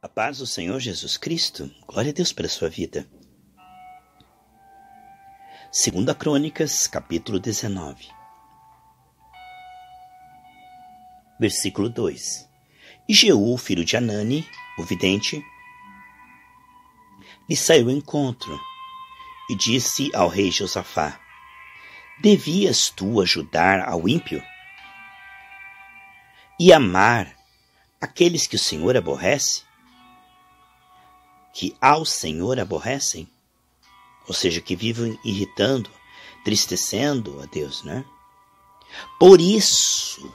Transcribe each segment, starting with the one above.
A paz do Senhor Jesus Cristo, glória a Deus pela sua vida. 2 Crônicas, capítulo 19. Versículo 2. E Jeú, filho de Anani, o vidente, lhe saiu ao encontro e disse ao rei Josafá: Devias tu ajudar ao ímpio e amar aqueles que o Senhor aborrece? Que ao Senhor aborrecem, ou seja, que vivem irritando, tristecendo a Deus, né? Por isso,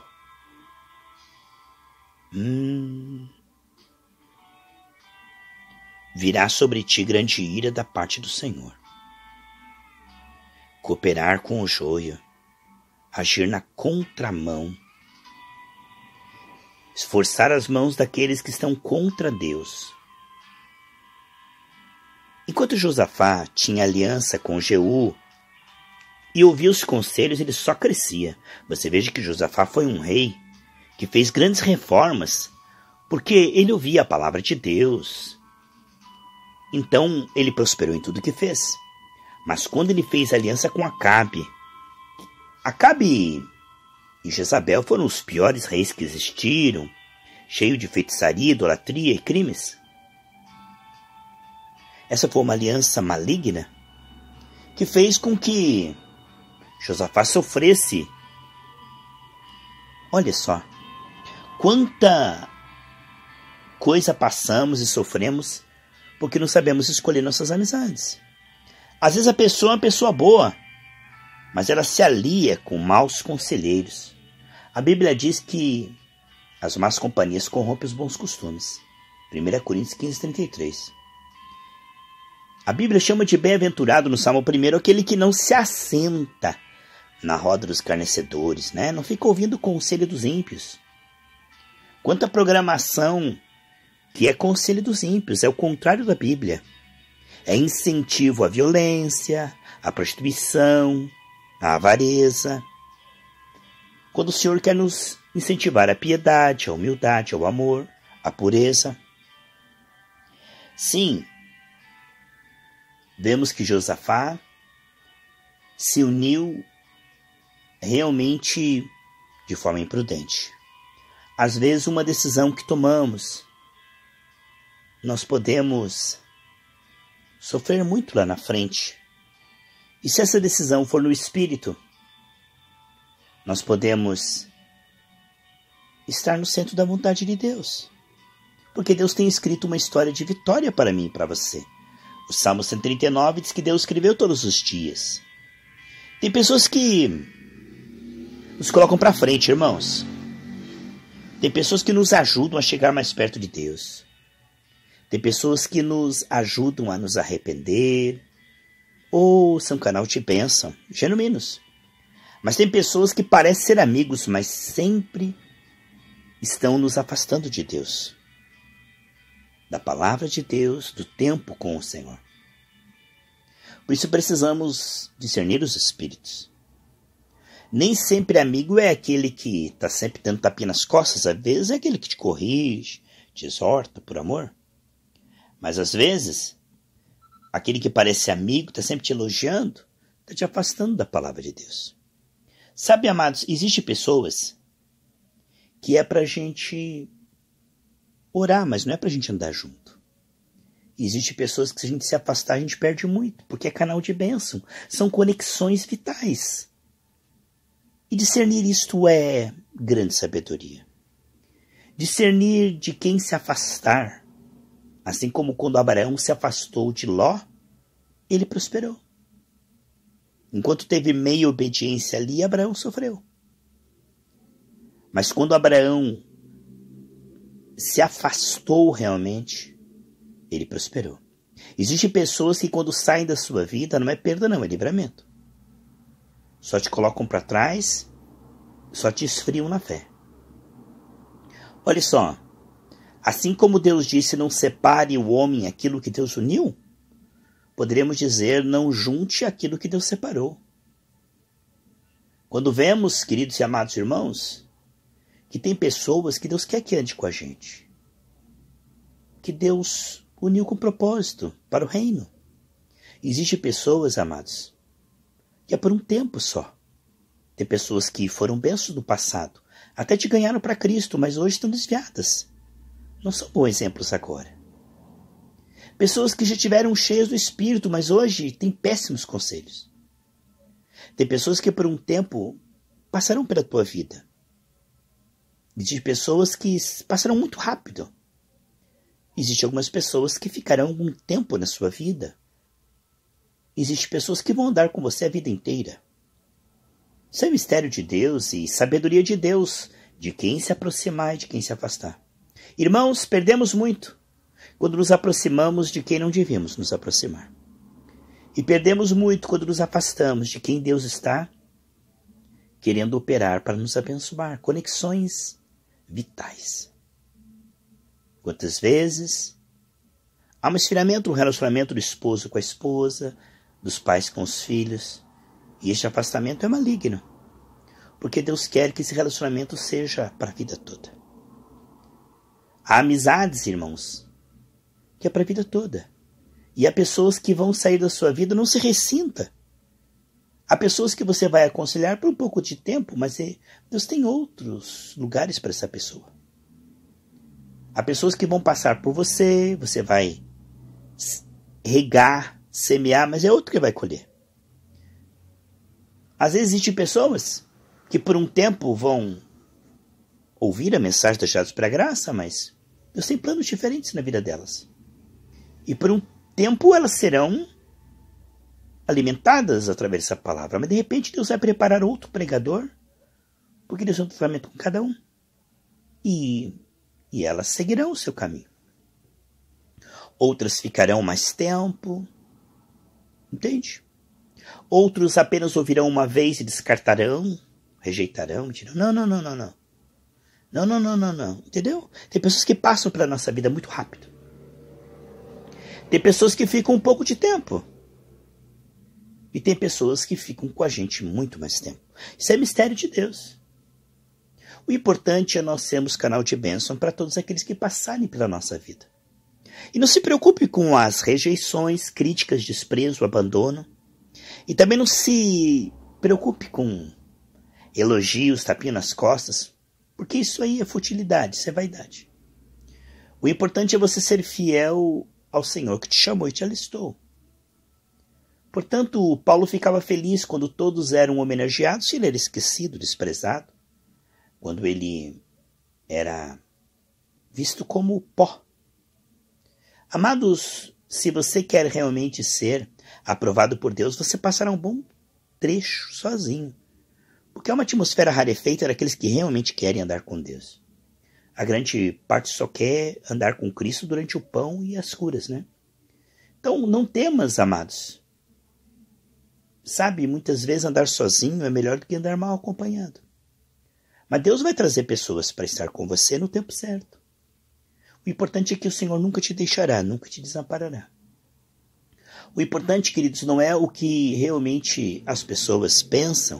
virá sobre ti grande ira da parte do Senhor. Cooperar com o joio, agir na contramão, esforçar as mãos daqueles que estão contra Deus. Enquanto Josafá tinha aliança com Jeú e ouvia os conselhos, ele só crescia. Você veja que Josafá foi um rei que fez grandes reformas, porque ele ouvia a palavra de Deus. Então ele prosperou em tudo que fez. Mas quando ele fez aliança com Acabe e Jezabel foram os piores reis que existiram, cheio de feitiçaria, idolatria e crimes. Essa foi uma aliança maligna que fez com que Josafá sofresse. Olha só, quanta coisa passamos e sofremos porque não sabemos escolher nossas amizades. Às vezes a pessoa é uma pessoa boa, mas ela se alia com maus conselheiros. A Bíblia diz que as más companhias corrompem os bons costumes. 1 Coríntios 15:33. A Bíblia chama de bem-aventurado no Salmo 1 aquele que não se assenta na roda dos escarnecedores, né? Não fica ouvindo o conselho dos ímpios. Quanta programação que é conselho dos ímpios, é o contrário da Bíblia. É incentivo à violência, à prostituição, à avareza. Quando o Senhor quer nos incentivar à piedade, à humildade, ao amor, à pureza. Sim, vemos que Josafá se uniu realmente de forma imprudente. Às vezes, uma decisão que tomamos, nós podemos sofrer muito lá na frente. E se essa decisão for no espírito, nós podemos estar no centro da vontade de Deus. Porque Deus tem escrito uma história de vitória para mim e para você. O Salmo 139 diz que Deus escreveu todos os dias. Tem pessoas que nos colocam para frente, irmãos. Tem pessoas que nos ajudam a chegar mais perto de Deus. Tem pessoas que nos ajudam a nos arrepender. Ou são canal de bênção, genuínos. Mas tem pessoas que parecem ser amigos, mas sempre estão nos afastando de Deus. Da palavra de Deus, do tempo com o Senhor. Por isso precisamos discernir os espíritos. Nem sempre amigo é aquele que está sempre dando tapinha nas costas, às vezes é aquele que te corrige, te exorta por amor. Mas às vezes, aquele que parece amigo, está sempre te elogiando, está te afastando da palavra de Deus. Sabe, amados, existem pessoas que é para a gente orar, mas não é pra gente andar junto. Existem pessoas que se a gente se afastar, a gente perde muito, porque é canal de bênção. São conexões vitais. E discernir isto é grande sabedoria. Discernir de quem se afastar, assim como quando Abraão se afastou de Ló, ele prosperou. Enquanto teve meia obediência ali, Abraão sofreu. Mas quando Abraão se afastou realmente, ele prosperou. Existem pessoas que quando saem da sua vida, não é perda não, é livramento. Só te colocam para trás, só te esfriam na fé. Olha só, assim como Deus disse, não separe o homem aquilo que Deus uniu, poderíamos dizer, não junte aquilo que Deus separou. Quando vemos, queridos e amados irmãos, que tem pessoas que Deus quer que ande com a gente. que Deus uniu com propósito para o reino. Existem pessoas, amados, que é por um tempo só. Tem pessoas que foram bênçãos no passado, até te ganharam para Cristo, mas hoje estão desviadas. Não são bons exemplos agora. Pessoas que já tiveram cheias do Espírito, mas hoje têm péssimos conselhos. Tem pessoas que por um tempo passarão pela tua vida. Existem pessoas que passarão muito rápido. Existem algumas pessoas que ficarão algum tempo na sua vida. Existem pessoas que vão andar com você a vida inteira. Isso é mistério de Deus e sabedoria de Deus, de quem se aproximar e de quem se afastar. Irmãos, perdemos muito quando nos aproximamos de quem não devíamos nos aproximar. E perdemos muito quando nos afastamos de quem Deus está querendo operar para nos abençoar. Conexões vitais. Quantas vezes há um esfriamento no relacionamento do esposo com a esposa, dos pais com os filhos, e este afastamento é maligno, porque Deus quer que esse relacionamento seja para a vida toda. Há amizades, irmãos, que é para a vida toda. E há pessoas que vão sair da sua vida, não se ressinta. Há pessoas que você vai aconselhar por um pouco de tempo, mas Deus tem outros lugares para essa pessoa. Há pessoas que vão passar por você, você vai regar, semear, mas é outro que vai colher. Às vezes existem pessoas que por um tempo vão ouvir a mensagem deixados para a graça, mas Deus tem planos diferentes na vida delas. E por um tempo elas serão alimentadas através dessa palavra, mas de repente Deus vai preparar outro pregador, porque Deus tem um tratamento com cada um. E elas seguirão o seu caminho. Outras ficarão mais tempo, entende? Outros apenas ouvirão uma vez e descartarão, rejeitarão, dirão, não, entendeu? Tem pessoas que passam pela nossa vida muito rápido. Tem pessoas que ficam um pouco de tempo. E tem pessoas que ficam com a gente muito mais tempo. Isso é mistério de Deus. O importante é nós sermos canal de bênção para todos aqueles que passarem pela nossa vida. E não se preocupe com as rejeições, críticas, desprezo, abandono. E também não se preocupe com elogios, tapinha nas costas, porque isso aí é futilidade, isso é vaidade. O importante é você ser fiel ao Senhor que te chamou e te alistou. Portanto, Paulo ficava feliz quando todos eram homenageados e ele era esquecido, desprezado, quando ele era visto como pó. Amados, se você quer realmente ser aprovado por Deus, você passará um bom trecho sozinho, porque é uma atmosfera rarefeita daqueles que realmente querem andar com Deus. A grande parte só quer andar com Cristo durante o pão e as curas, né? Então, não temas, amados. Sabe, muitas vezes andar sozinho é melhor do que andar mal acompanhado. Mas Deus vai trazer pessoas para estar com você no tempo certo. O importante é que o Senhor nunca te deixará, nunca te desamparará. O importante, queridos, não é o que realmente as pessoas pensam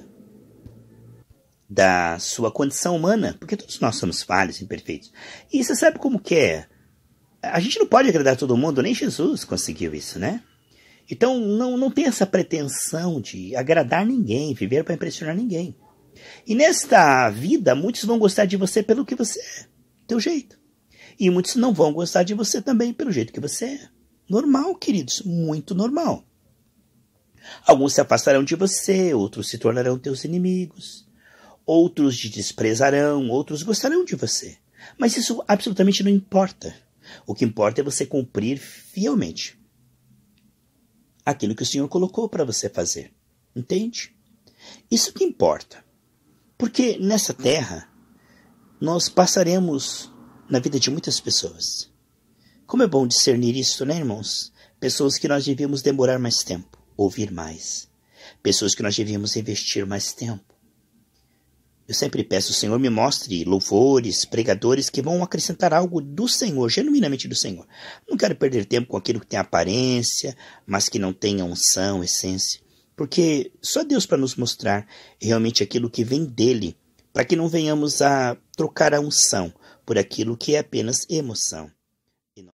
da sua condição humana, porque todos nós somos falhos, imperfeitos. E você sabe como que é? A gente não pode agradar todo mundo, nem Jesus conseguiu isso, né? Então não tem essa pretensão de agradar ninguém, viver para impressionar ninguém. E nesta vida, muitos vão gostar de você pelo que você é, teu jeito. E muitos não vão gostar de você também pelo jeito que você é. Normal, queridos, muito normal. Alguns se afastarão de você, outros se tornarão teus inimigos. Outros te desprezarão, outros gostarão de você. Mas isso absolutamente não importa. O que importa é você cumprir fielmente aquilo que o Senhor colocou para você fazer. Entende? Isso que importa. Porque nessa terra, nós passaremos na vida de muitas pessoas. Como é bom discernir isso, né, irmãos? Pessoas que nós devíamos demorar mais tempo, ouvir mais. Pessoas que nós devíamos investir mais tempo. Eu sempre peço, o Senhor me mostre louvores, pregadores que vão acrescentar algo do Senhor, genuinamente do Senhor. Não quero perder tempo com aquilo que tem aparência, mas que não tenha unção, essência. Porque só Deus para nos mostrar realmente aquilo que vem dele, para que não venhamos a trocar a unção por aquilo que é apenas emoção.